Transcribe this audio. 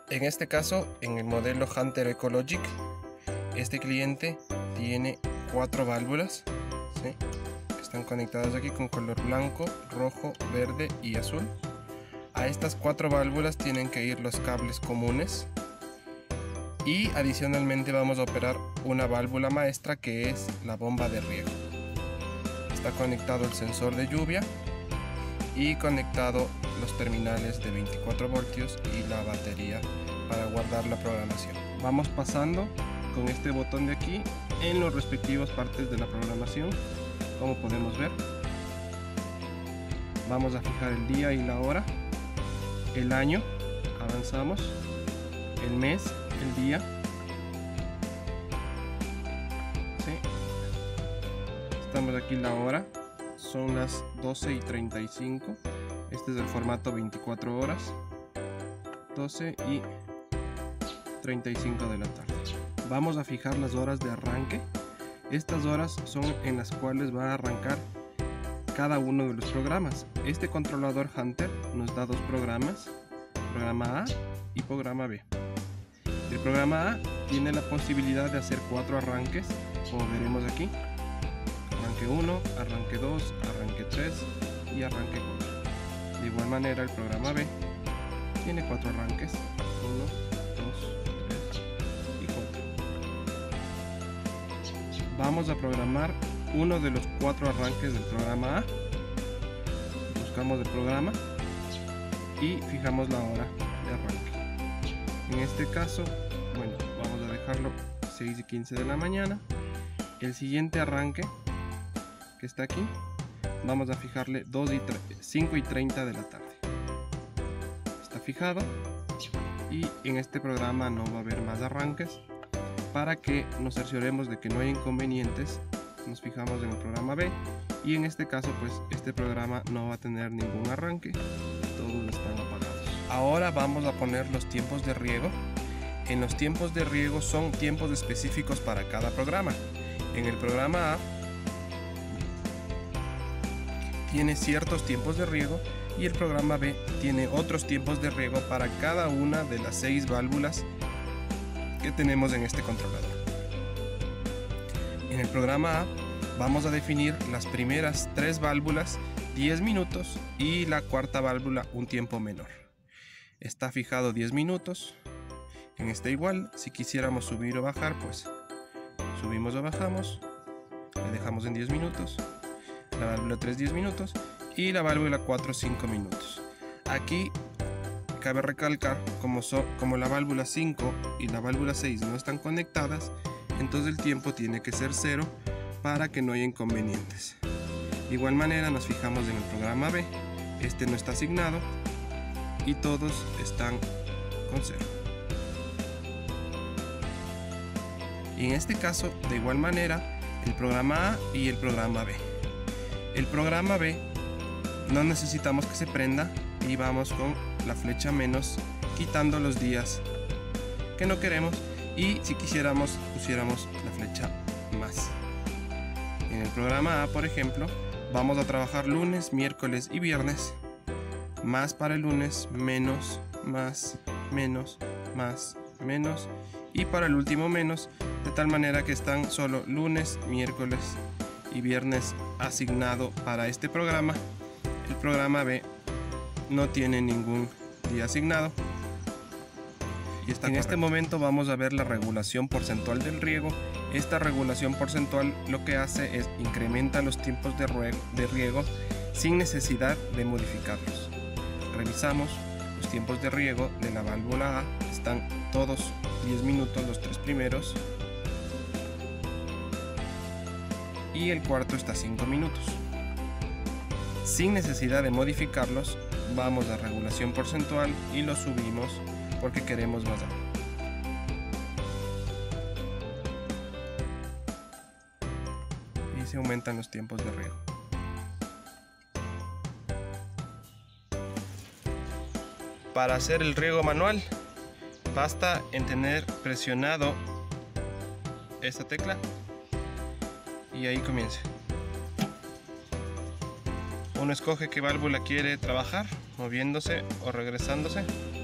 En este caso, en el modelo Hunter Ecologic, este cliente tiene 4 válvulas, ¿sí?, que están conectadas aquí con color blanco, rojo, verde y azul. A estas 4 válvulas tienen que ir los cables comunes y adicionalmente vamos a operar una válvula maestra, que es la bomba de riego. Está conectado el sensor de lluvia y conectado los terminales de 24 voltios y la batería para guardar la programación. Vamos pasando con este botón de aquí en los respectivos partes de la programación, como podemos ver. Vamos a fijar el día y la hora, el año, avanzamos, el mes, el día, ¿sí? Estamos aquí la hora, son las 12:35. Este es el formato 24 horas, 12:35 de la tarde. Vamos a fijar las horas de arranque. Estas horas son en las cuales va a arrancar cada uno de los programas. Este controlador Hunter nos da 2 programas, programa A y programa B. El programa A tiene la posibilidad de hacer 4 arranques, como veremos aquí: arranque 1, arranque 2, arranque 3 y arranque 4. De igual manera, el programa B tiene 4 arranques: 1, 2, 3 y 4. Vamos a programar uno de los 4 arranques del programa A. Buscamos el programa y fijamos la hora de arranque. En este caso, bueno, vamos a dejarlo 6:15 de la mañana. El siguiente arranque, que está aquí, vamos a fijarle 5:30 de la tarde. Está fijado, y en este programa no va a haber más arranques. Para que nos cercioremos de que no hay inconvenientes, nos fijamos en el programa B, y en este caso pues este programa no va a tener ningún arranque, todos están apagados. Ahora vamos a poner los tiempos de riego. En los tiempos de riego son tiempos específicos para cada programa. En el programa A tiene ciertos tiempos de riego y el programa B tiene otros tiempos de riego para cada una de las 6 válvulas que tenemos en este controlador. En el programa A vamos a definir las primeras 3 válvulas 10 minutos y la cuarta válvula un tiempo menor. Está fijado 10 minutos. En este igual, si quisiéramos subir o bajar, pues subimos o bajamos, le dejamos en 10 minutos, la válvula 3 10 minutos y la válvula 4 5 minutos. Aquí cabe recalcar, como la válvula 5 y la válvula 6 no están conectadas, entonces el tiempo tiene que ser 0 para que no haya inconvenientes. De igual manera nos fijamos en el programa B, este no está asignado y todos están con 0. Y en este caso, de igual manera, el programa A y el programa B. El programa B no necesitamos que se prenda y vamos con la flecha menos, quitando los días que no queremos, y si quisiéramos pusiéramos la flecha más. En el programa A, por ejemplo, vamos a trabajar lunes, miércoles y viernes. Más para el lunes, menos, más, menos, más, menos, y para el último menos, de tal manera que están solo lunes, miércoles y viernes asignado para este programa. El programa B no tiene ningún día asignado. Y está en este momento vamos a ver la regulación porcentual del riego. Esta regulación porcentual lo que hace es incrementa los tiempos de riego sin necesidad de modificarlos. Revisamos los tiempos de riego de la válvula A, están todos 10 minutos los 3 primeros y el cuarto está 5 minutos. Sin necesidad de modificarlos, vamos a regulación porcentual y lo subimos porque queremos más agua. Y se aumentan los tiempos de riego. Para hacer el riego manual, basta en tener presionado esta tecla y ahí comienza. Uno escoge qué válvula quiere trabajar, moviéndose o regresándose.